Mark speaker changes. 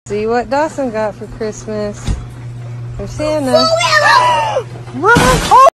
Speaker 1: See what Dawson got for Christmas. There's Santa. Mom!